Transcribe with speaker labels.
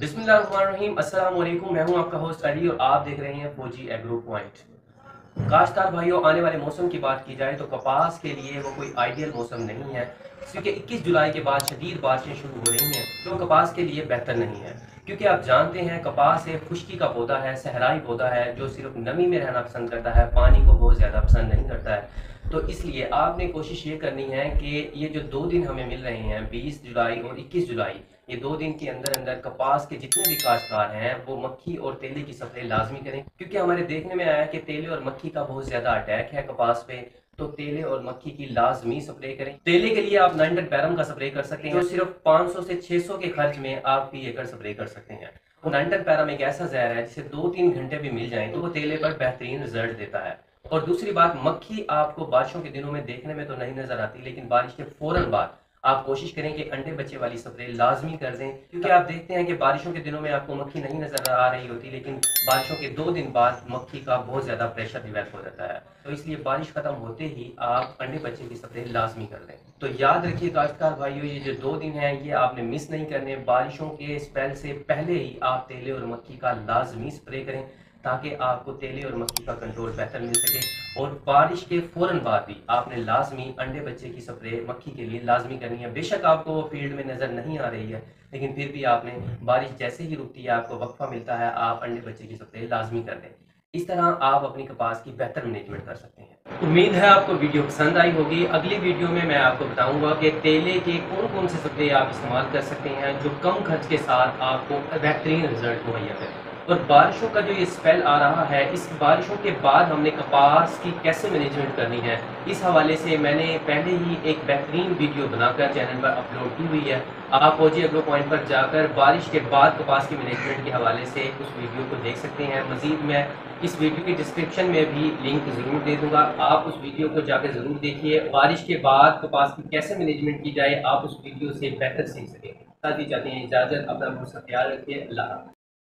Speaker 1: बिस्मिल्लाहिर्रहमानिर्रहीम। अस्सलाम वालेकुम। मैं हूं आपका होस्ट अली और आप देख रहे हैं फौजी एग्रो पॉइंट। काश्तकार भाइयों, आने वाले मौसम की बात की जाए तो कपास के लिए वो कोई आइडियल मौसम नहीं है, क्योंकि 21 जुलाई के बाद शदीद बारिशें शुरू हो रही हैं जो कपास के लिए बेहतर नहीं है। क्योंकि आप जानते हैं कपास एक खुश्की का पौधा है, सहराई पौधा है जो सिर्फ नमी में रहना पसंद करता है, पानी को बहुत ज़्यादा पसंद नहीं करता है। तो इसलिए आपने कोशिश ये करनी है कि ये जो 2 दिन हमें मिल रहे हैं 20 जुलाई और 21 जुलाई, ये 2 दिन के अंदर अंदर कपास के जितने भी काश्तकार हैं वो मक्खी और तेले की स्प्रे लाजमी करें, क्योंकि हमारे देखने में आया है कि तेले और मक्खी का बहुत ज़्यादा अटैक है कपास पे। तो तेले और मक्खी की लाजमी स्प्रे करें। तेले के लिए आप 9 पैरम का स्प्रे कर सकते हैं जो सिर्फ 500 से 600 के खर्च में आप भी एकड़ स्प्रे कर सकते हैं। और 9 पैरम एक ऐसा जहर है जिसे 2-3 घंटे भी मिल जाए तो वो तेले पर बेहतरीन रिजल्ट देता है। और दूसरी बात, मक्खी आपको बारिशों के दिनों में देखने में तो नहीं नजर आती, लेकिन बारिश के फौरन बाद आप कोशिश करें कि अंडे बच्चे वाली स्प्रे लाजमी कर दें, क्योंकि आप देखते हैं कि बारिशों के दिनों में आपको मक्खी नहीं नजर आ रही होती, लेकिन बारिशों के 2 दिन बाद मक्खी का बहुत ज़्यादा प्रेशर डिवेल्प हो जाता है। तो इसलिए बारिश खत्म होते ही आप अंडे बच्चे की स्प्रे लाजमी कर दें। तो याद रखिए काश्तकार भाइयों, ये जो 2 दिन हैं ये आपने मिस नहीं करने। बारिशों के स्पेल से पहले ही आप तेले और मक्खी का लाजमी स्प्रे करें, ताकि आपको तेले और मक्खी का कंट्रोल बेहतर मिल सके। और बारिश के फ़ौरन बाद भी आपने लाजमी अंडे बच्चे की स्प्रे मक्खी के लिए लाजमी करनी है। बेशक आपको वो फील्ड में नज़र नहीं आ रही है, लेकिन फिर भी आपने बारिश जैसे ही रुकती है, आपको वक्फा मिलता है, आप अंडे बच्चे की स्प्रे लाजमी कर दें। इस तरह आप अपनी कपास की बेहतर मैनेजमेंट कर सकते हैं। उम्मीद है आपको वीडियो पसंद आई होगी। अगली वीडियो में मैं आपको बताऊंगा कि तेले के कौन कौन से स्प्रे आप इस्तेमाल कर सकते हैं जो कम खर्च के साथ आपको बेहतरीन रिजल्ट मुहैया करें। और बारिशों का जो ये स्पेल आ रहा है, इस बारिशों के बाद हमने कपास की कैसे मैनेजमेंट करनी है, इस हवाले से मैंने पहले ही एक बेहतरीन वीडियो बनाकर चैनल पर अपलोड की हुई है। आप फौजी एग्रो पॉइंट पर जाकर बारिश के बाद कपास की मैनेजमेंट के हवाले से उस वीडियो को देख सकते हैं। मजीद मैं इस वीडियो की डिस्क्रिप्शन में भी लिंक ज़रूर दे दूंगा, आप उस वीडियो को जाकर ज़रूर देखिए। बारिश के बाद कपास की कैसे मैनेजमेंट की जाए, आप उस वीडियो से बेहतर सीख सकेंगे। साथ ही चाहते हैं इजाज़त, अपना बहुत सा ख्याल रखिए। अल्लाह हाफ़िज़।